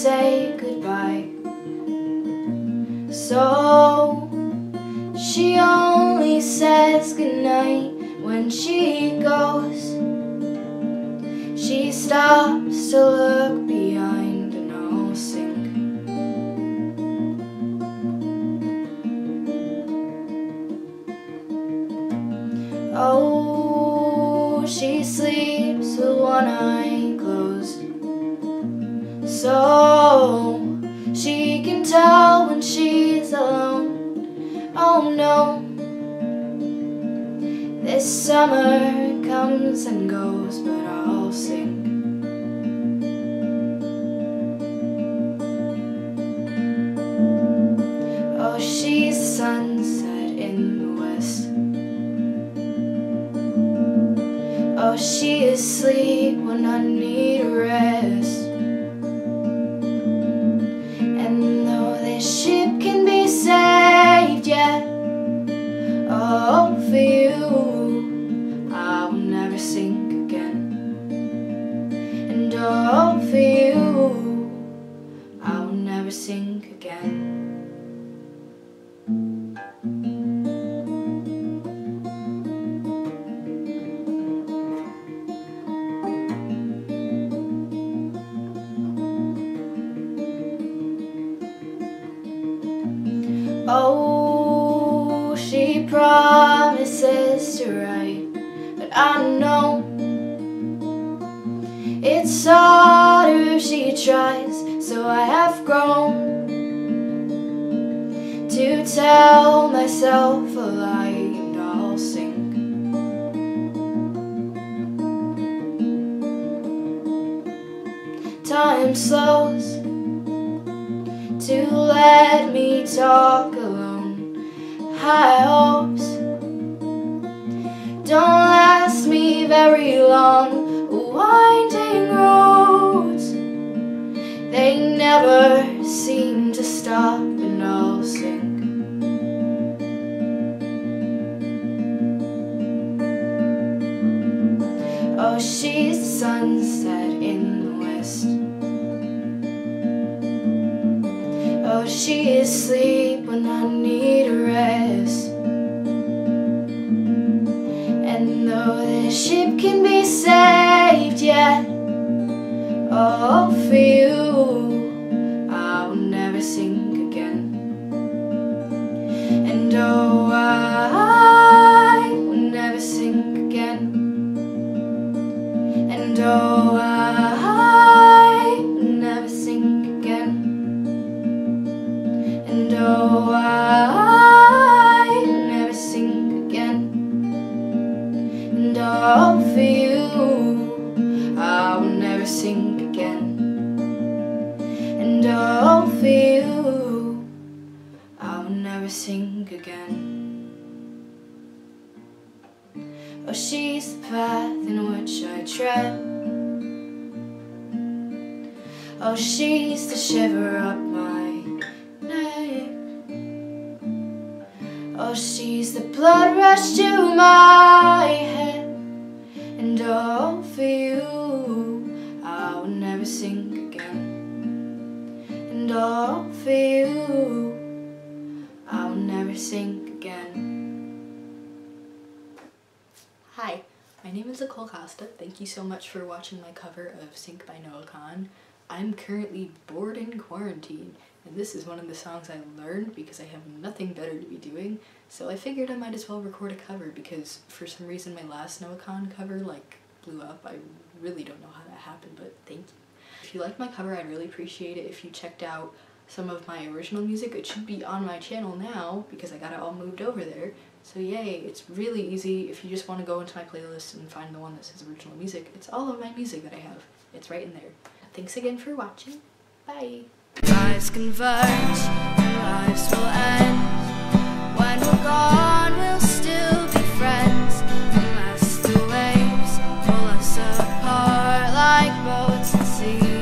say goodbye. So she only says goodnight when she goes. She stops to look behind and I'll sink. Oh, she sleeps with one eye closed, so she can tell when she's alone. Oh no, this summer comes and goes, but I'll sink. Oh, she's the sunset in the west. Oh, she is asleep when I need a rest. And though this ship can be saved yet, oh, for you I will never sink again. And oh, for you I will never sink again. Oh, she promises to write, but I know it's harder if she tries. So I have grown to tell myself a lie and I'll sink. Time slows to let me talk alone. High hopes don't last me very long. Winding roads, they never seem to stop and I'll sink. Oh, she's the sunset in the west. Oh, she is asleep when I need a rest. And though this ship can be saved yet, oh, for you I will never sink again. And oh, I will never sink again. And oh, I will never sink again. And oh, I will never sink again. And oh, for you I will never sink again. And oh, for you I will never sink again. Oh, she's the path in which I tread. Oh, she's the shiver up my neck. Oh, she's the blood rush to my head. And oh, for you I will never sink again. And oh, for you I will never sink again. Hi, my name is Nicole Costa. Thank you so much for watching my cover of Sink by Noah Kahan. I'm currently bored in quarantine, and this is one of the songs I learned because I have nothing better to be doing, so I figured I might as well record a cover because for some reason my last Noah Kahan cover blew up. I really don't know how that happened, but thank you. If you liked my cover, I'd really appreciate it if you checked out some of my original music. It should be on my channel now because I got it all moved over there. So yay, it's really easy if you just want to go into my playlist and find the one that says original music. It's all of my music that I have. It's right in there. Thanks again for watching. Bye! Lives converge and lives will end. When we're gone, we'll still be friends, unless the waves pull us apart like boats at sea.